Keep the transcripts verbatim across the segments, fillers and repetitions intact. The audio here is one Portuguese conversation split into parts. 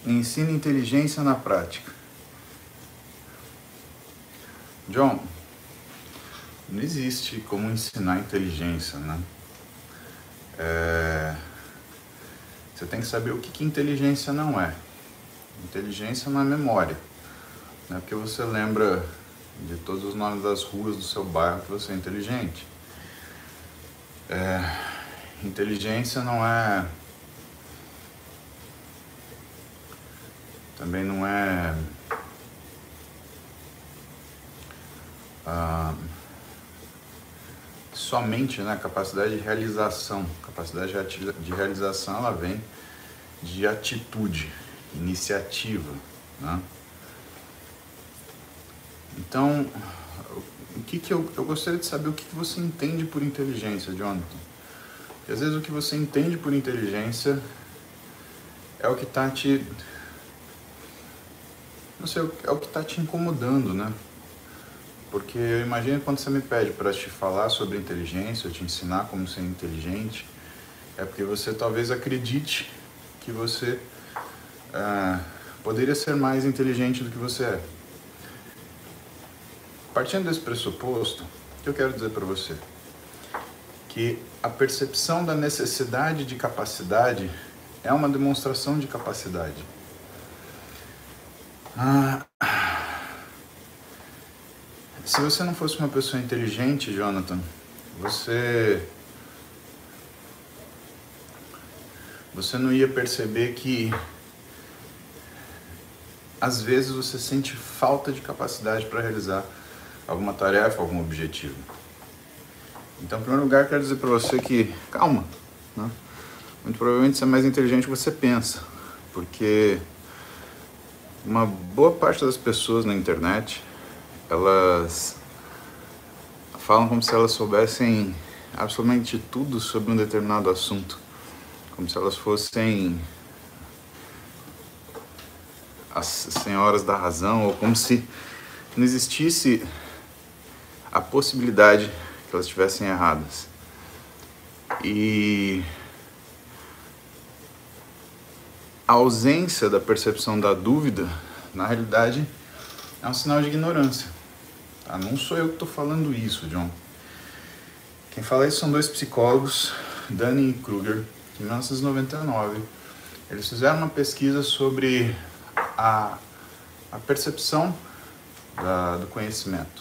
Ensina inteligência na prática. John, não existe como ensinar inteligência, né? É... Você tem que saber o que, que inteligência não é. Inteligência não é memória. Não é porque você lembra de todos os nomes das ruas do seu bairro que você é inteligente. É... Inteligência não é... Também não é... Ah, somente, né, capacidade de realização. Capacidade de realização, ela vem de atitude, iniciativa, né? Então, o que que eu, eu gostaria de saber o que que você entende por inteligência, Jonathan? Porque às vezes o que você entende por inteligência é o que está te... Não sei, é o que está te incomodando, né? Porque eu imagino quando você me pede para te falar sobre inteligência, te ensinar como ser inteligente, é porque você talvez acredite que você ah, poderia ser mais inteligente do que você é. Partindo desse pressuposto, o que eu quero dizer para você? Que a percepção da necessidade de capacidade é uma demonstração de capacidade. Ah, se você não fosse uma pessoa inteligente, Jonathan, você... Você não ia perceber que às vezes você sente falta de capacidade para realizar alguma tarefa, algum objetivo. Então, em primeiro lugar, eu quero dizer para você que, calma, né? Muito provavelmente você é mais inteligente do que você pensa, porque uma boa parte das pessoas na internet, elas falam como se elas soubessem absolutamente tudo sobre um determinado assunto, como se elas fossem as senhoras da razão, ou como se não existisse a possibilidade que elas estivessem erradas. E a ausência da percepção da dúvida, na realidade, é um sinal de ignorância. Tá? Não sou eu que estou falando isso, John. Quem fala isso são dois psicólogos, Dunning e Kruger, que em mil novecentos e noventa e nove eles fizeram uma pesquisa sobre a, a percepção da, do conhecimento.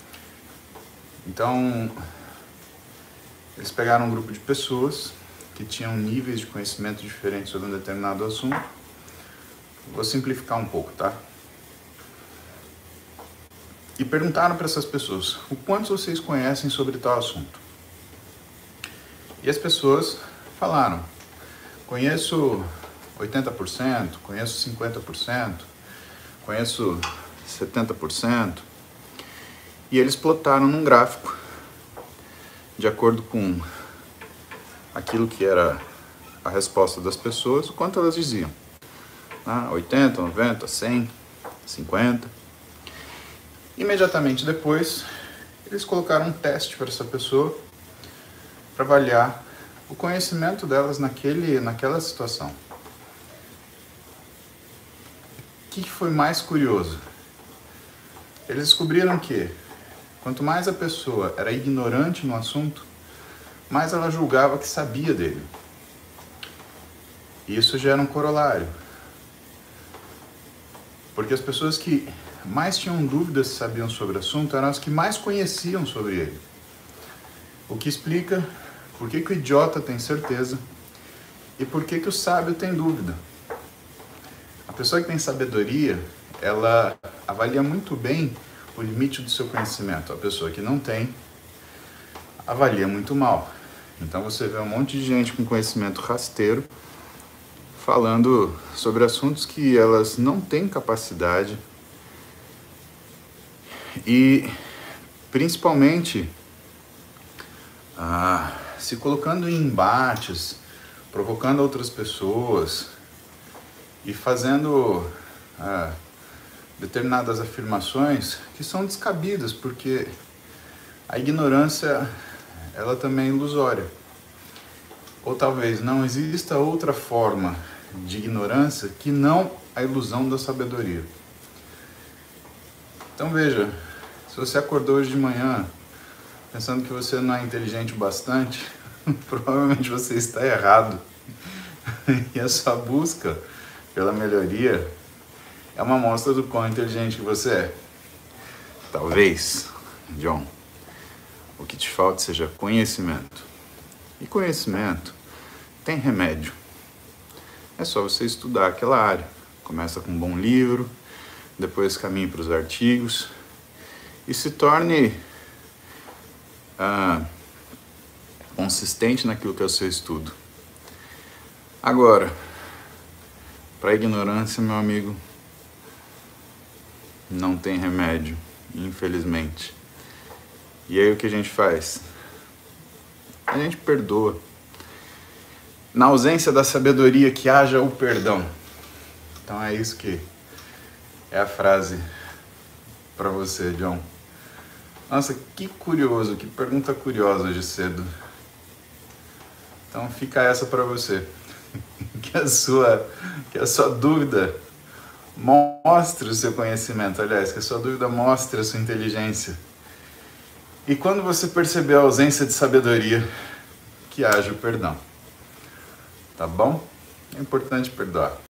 Então, eles pegaram um grupo de pessoas que tinham níveis de conhecimento diferentes sobre um determinado assunto. Vou simplificar um pouco, tá? E perguntaram para essas pessoas, o quanto vocês conhecem sobre tal assunto? E as pessoas falaram, conheço oitenta por cento, conheço cinquenta por cento, conheço setenta por cento. E eles plotaram num gráfico, de acordo com aquilo que era a resposta das pessoas, o quanto elas diziam. Ah, oitenta, noventa, cem, cinquenta. Imediatamente depois, eles colocaram um teste para essa pessoa, para avaliar o conhecimento delas naquele, naquela situação. O que foi mais curioso? Eles descobriram que, quanto mais a pessoa era ignorante no assunto, mais ela julgava que sabia dele. E isso gera um corolário. Porque as pessoas que mais tinham dúvidas se sabiam sobre o assunto eram as que mais conheciam sobre ele. O que explica por que, que o idiota tem certeza e por que, que o sábio tem dúvida. A pessoa que tem sabedoria, ela avalia muito bem o limite do seu conhecimento. A pessoa que não tem, avalia muito mal. Então você vê um monte de gente com conhecimento rasteiro falando sobre assuntos que elas não têm capacidade e, principalmente, ah, se colocando em embates, provocando outras pessoas e fazendo ah, determinadas afirmações que são descabidas, porque a ignorância, ela também é ilusória. Ou talvez não exista outra forma de ignorância que não a ilusão da sabedoria. Então veja, se você acordou hoje de manhã pensando que você não é inteligente o bastante, provavelmente você está errado. E a sua busca pela melhoria é uma amostra do quão inteligente que você é. Talvez, John, o que te falta seja conhecimento. E conhecimento tem remédio. É só você estudar aquela área. Começa com um bom livro, depois caminhe para os artigos e se torne ah, consistente naquilo que é o seu estudo. Agora, para a ignorância, meu amigo, não tem remédio, infelizmente. E aí o que a gente faz? A gente perdoa. Na ausência da sabedoria, que haja o perdão. Então é isso que é a frase para você, John. Nossa, que curioso, que pergunta curiosa hoje cedo. Então fica essa para você. Que a sua, que a sua dúvida mostre o seu conhecimento, aliás, que a sua dúvida mostre a sua inteligência. E quando você perceber a ausência de sabedoria, que haja o perdão. Tá bom? É importante perdoar.